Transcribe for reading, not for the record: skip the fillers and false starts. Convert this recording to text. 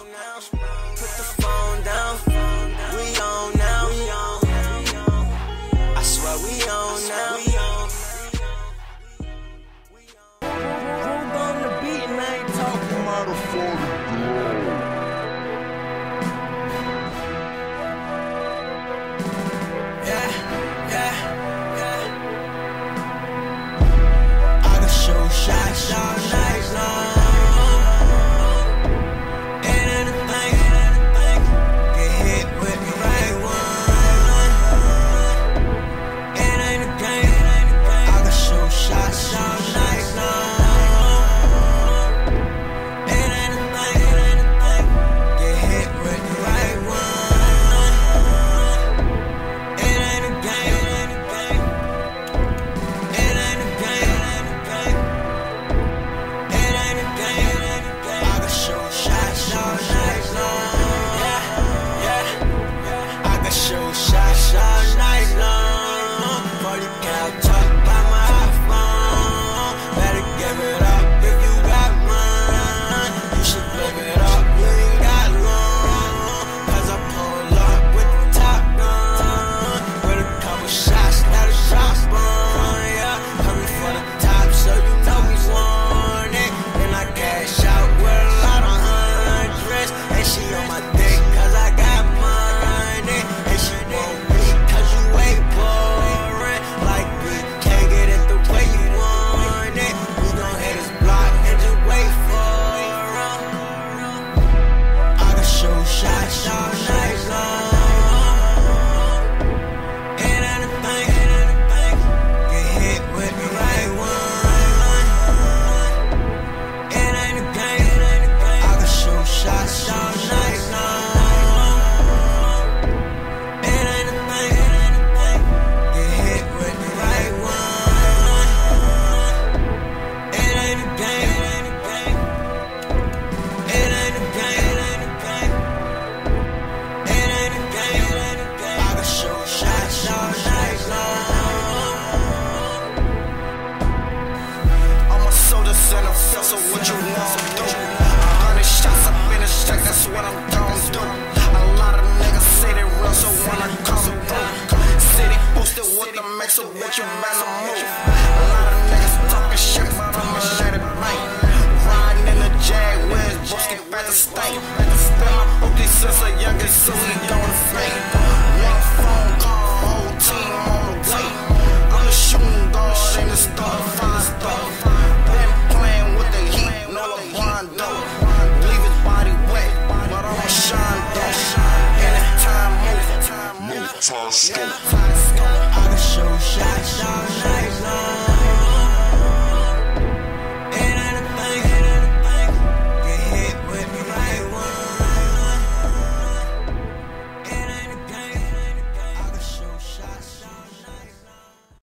Put the phone down. We on now. I swear we on now. Rolled on the beat and I ain't talking motherfucker. Yeah. I can show shots all night long. So what you want to do? 100 shots up in the shack, that's what I'm gon' do. A lot of niggas say they real, so when I come through, city boosted with the mix, so what you better move. A lot of niggas talking shit, but I'ma let it bang. Riding in the Jag, where's Broski back to stay? Spend my booty since a youngest, so he don't fake. One phone call, whole team on the way. I'm the shooting guard in the start, fine stuff. Leave his body wet, but I'ma shine though. Anytime move, I can show shots.